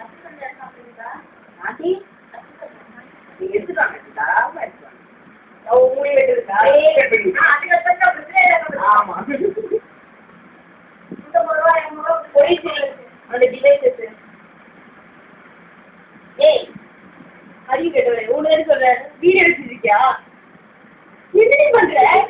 aunty நீங்க எடுத்துக்காங்க தாராளமா எடுத்துக்காங்க மூடி வெட்டிருக்கா ஆமா அந்த டிவைசஸ் ஏய் அறிவு கேட்டவரே உனக்கு சொல்ற வீடியோ எடுத்துருக்கியா என்ன பண்ற